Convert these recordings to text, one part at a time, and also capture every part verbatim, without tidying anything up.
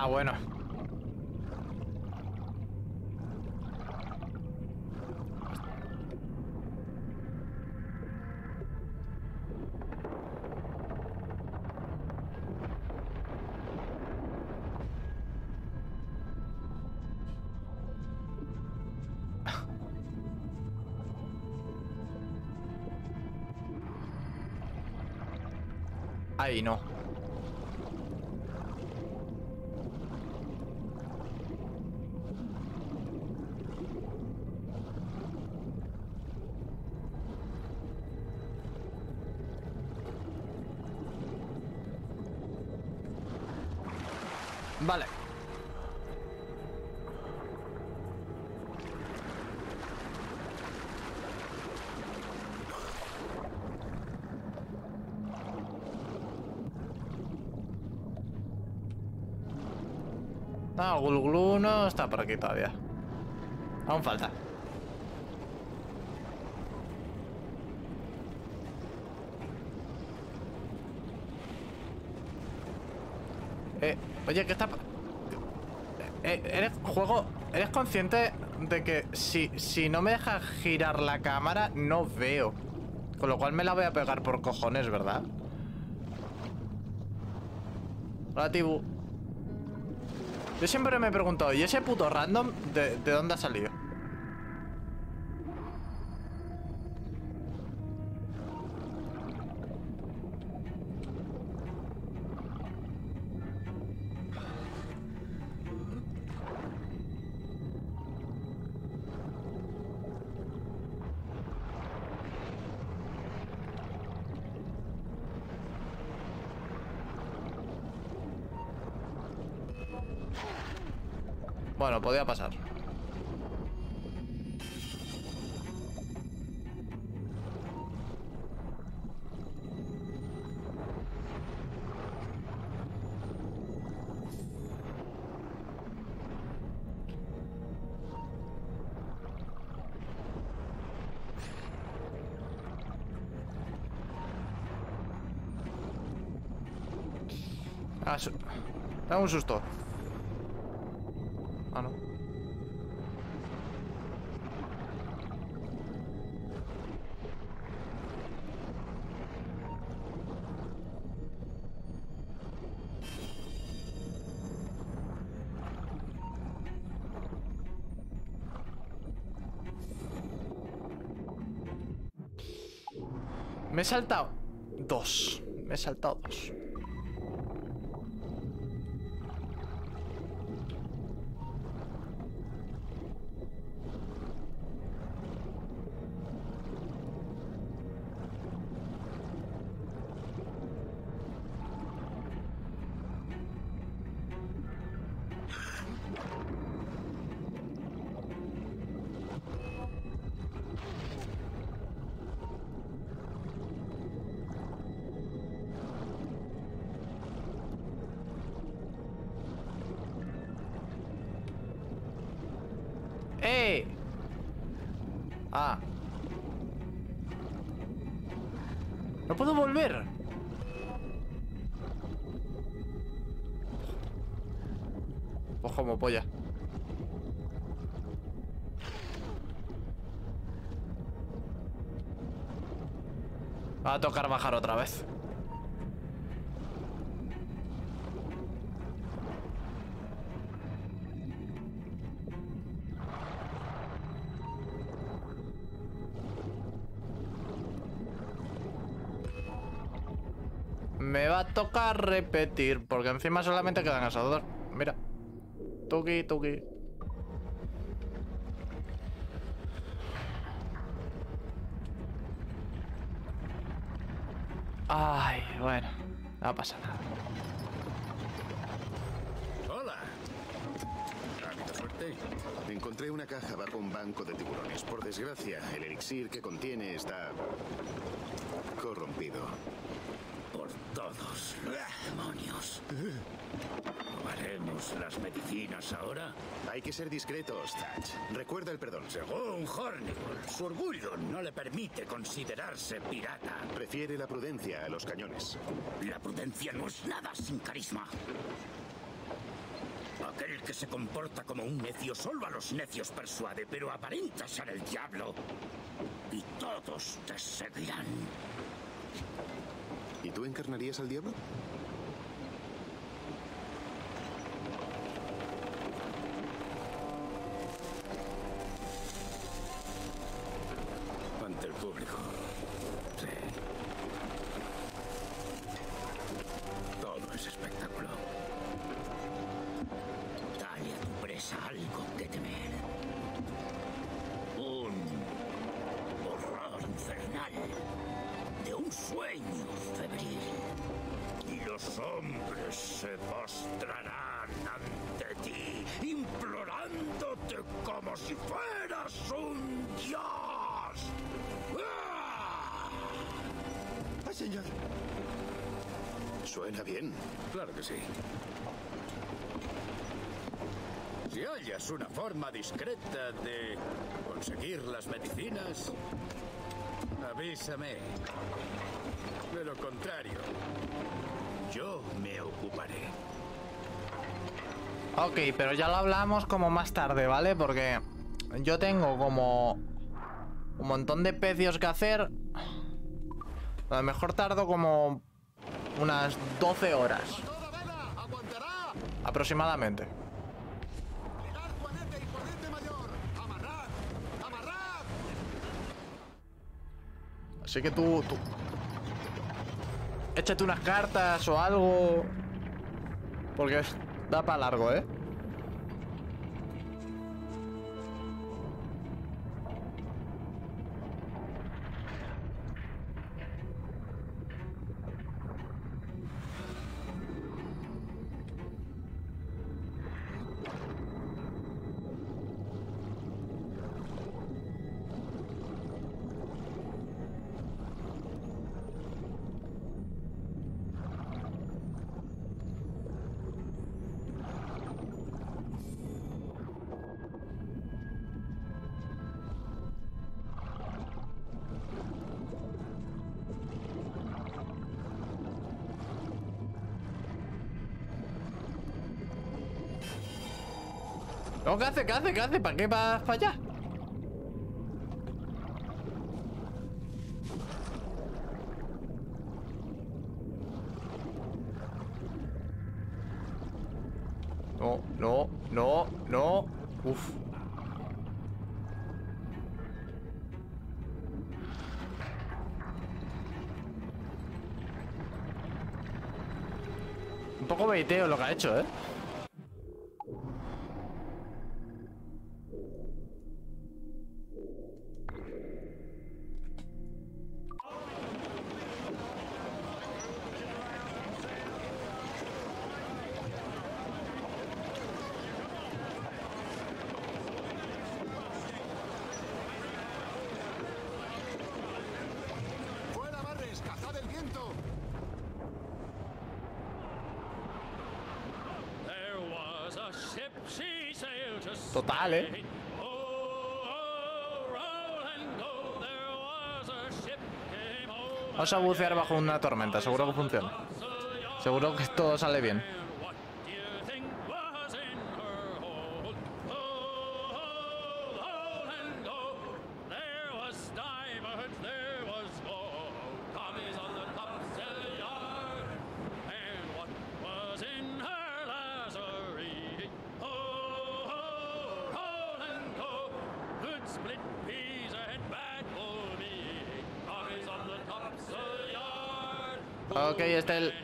Ah, bueno. Ahí no. Vale. Ah, Glu Glu no está por aquí todavía. Aún falta. Eh, oye, ¿qué está...? Eh, ¿Eres juego? ¿Eres consciente de que si, si no me deja girar la cámara, no veo? Con lo cual me la voy a pegar por cojones, ¿verdad? Hola, Tibu. Yo siempre me he preguntado, ¿y ese puto random de, de dónde ha salido? Bueno, podía pasar. Ah, su... Da un susto. Ah, no. Me he saltado dos. Me he saltado dos. ¡Eh! Ah. ¡No puedo volver! Pues como polla. Va a tocar bajar otra vez. Me va a tocar repetir, porque encima solamente quedan esos dos. Mira. Tuki, tuki. Ay, bueno. No pasa nada. Hola. ¿Ha habido suerte? Encontré una caja bajo un banco de tiburones. Por desgracia, el elixir que contiene está corrompido. Por todos los demonios. ¿Tomaremos las medicinas ahora? Hay que ser discretos, Thatch. Recuerda el perdón. Según Hornigold, su orgullo no le permite considerarse pirata. Prefiere la prudencia a los cañones. La prudencia no es nada sin carisma. Aquel que se comporta como un necio solo a los necios persuade, pero aparenta ser el diablo. Y todos te seguirán. ¿Y tú encarnarías al diablo? Ante el público. Sí. Todo es espectáculo. Dale a tu presa algo que temer. Un horror infernal. De un sueño febril. Y los hombres se postrarán ante ti, implorándote como si fueras un dios. ¡Ah! ¡Ay, señor! Suena bien. Claro que sí. Si hallas una forma discreta de conseguir las medicinas, avísame. De lo contrario, yo me ocuparé. Ok, pero ya lo hablamos como más tarde, ¿vale? Porque yo tengo como un montón de pecios que hacer. A lo mejor tardo como unas doce horas. Aproximadamente. Así que tú, tú... échate unas cartas o algo. Porque da para largo, ¿eh? No, ¿qué hace? ¿Qué hace? ¿Qué hace? ¿Para qué vas para allá? No, no, no, no. Uf. Un poco beiteo lo que ha hecho, ¿eh? ¡Fuera, Barres! ¡Cazad el viento! Total, ¿eh? Vamos a bucear bajo una tormenta, seguro que funciona. Seguro que todo sale bien. Ok, está el...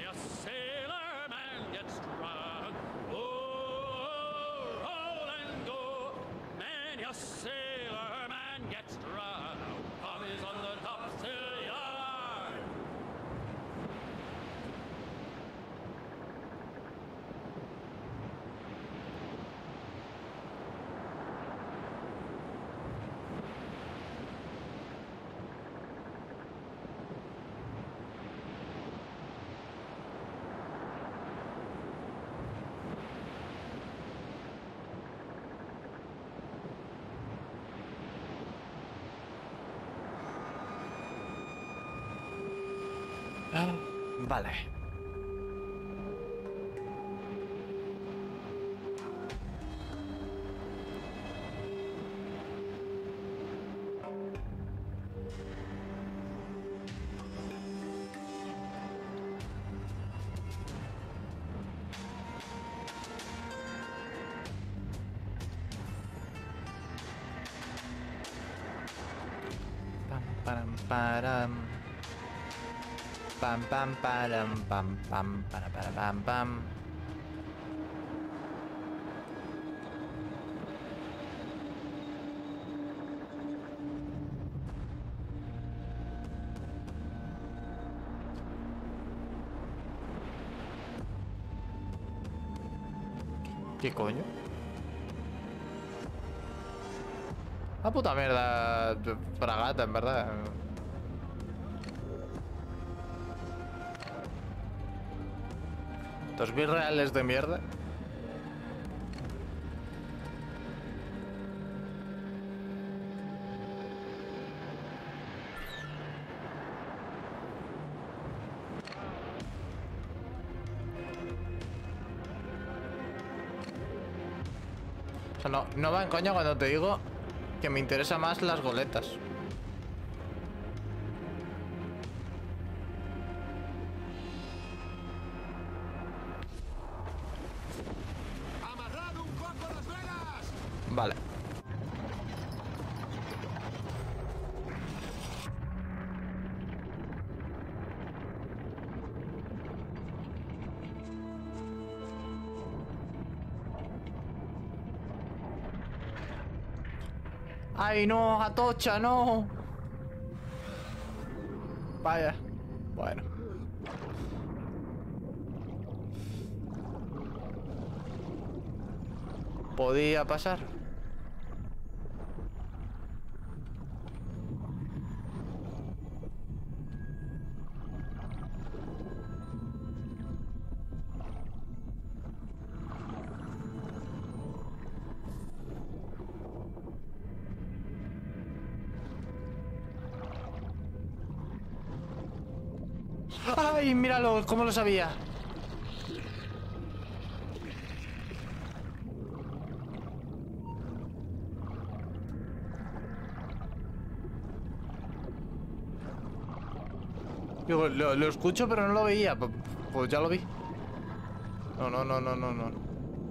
Ah, vale. param. Pam, pam, param, pam, pam, para, para, pam, pam. ¿Qué coño? La puta mierda, fragata, en verdad. Dos mil reales de mierda. O sea, no, no va en coña cuando te digo que me interesa más las goletas. ¡Amarrad un poco las velas! Vale. ¡Ay, no! ¡Atocha, no! Vaya. Bueno. Podía pasar. ¡Ay, míralo! ¿Cómo lo sabía? Digo, lo, lo escucho, pero no lo veía. Pues, pues ya lo vi. No, no, no, no, no, no.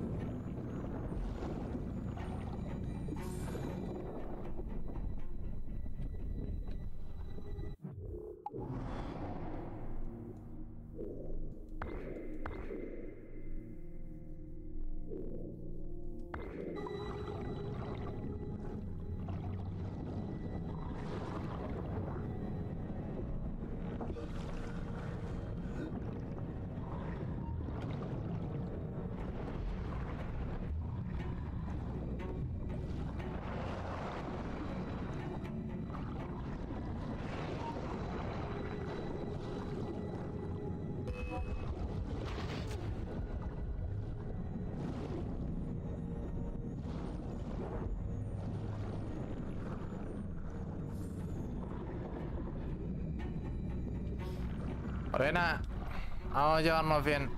Morena, vamos a llevarnos bien.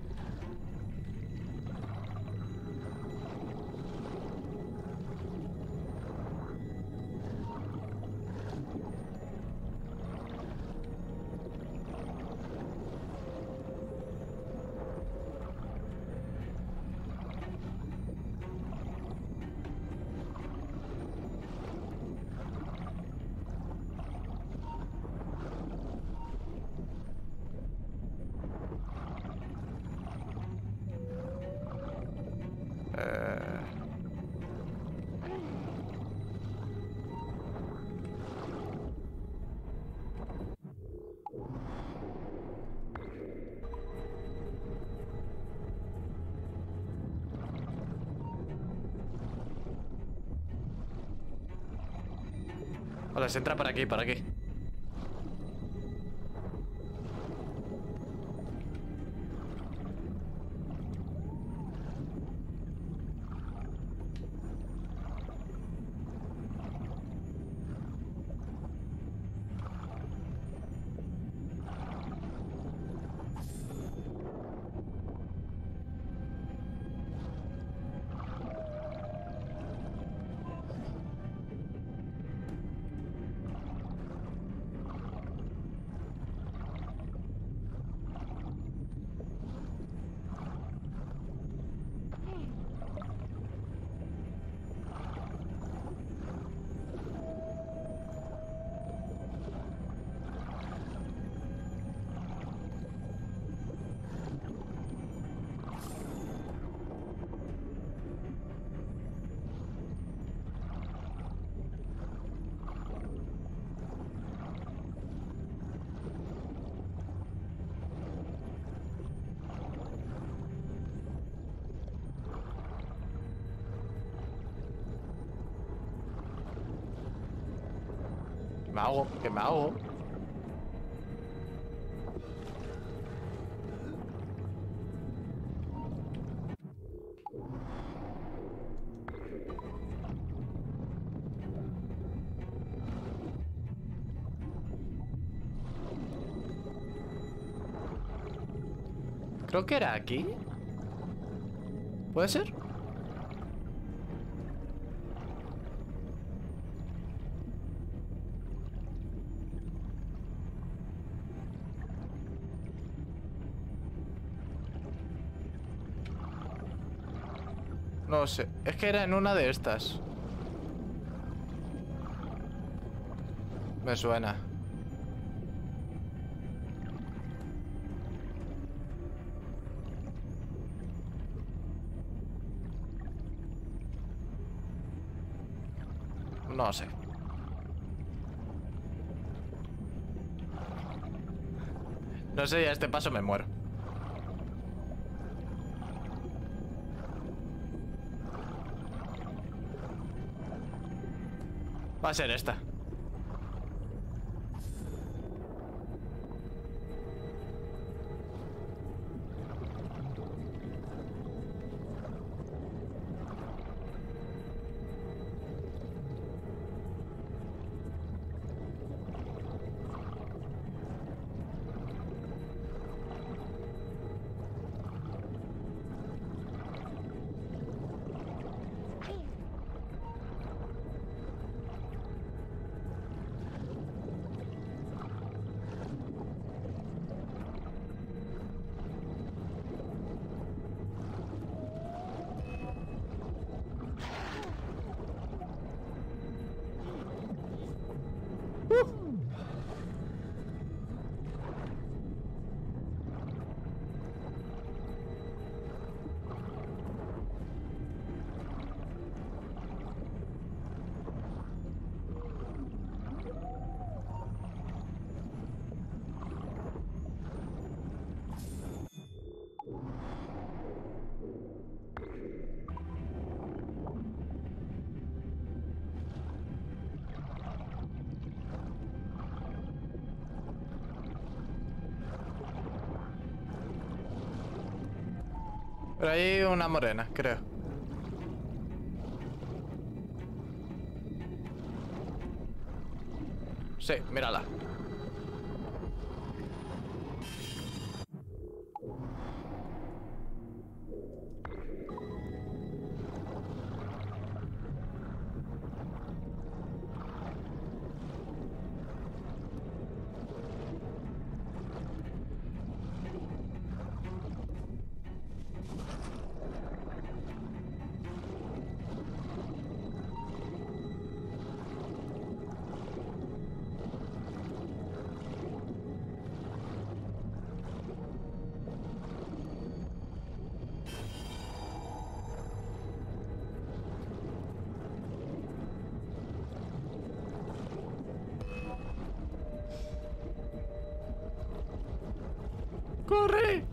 Hola, se entra por aquí, por aquí. Me ahogo, que me ahogo. Creo que era aquí. ¿Puede ser? No sé. Es que era en una de estas. Me suena. No sé. No sé, a este paso me muero. Va a ser esta. Pero hay una morena, creo. Sí, mírala. ¡Corre!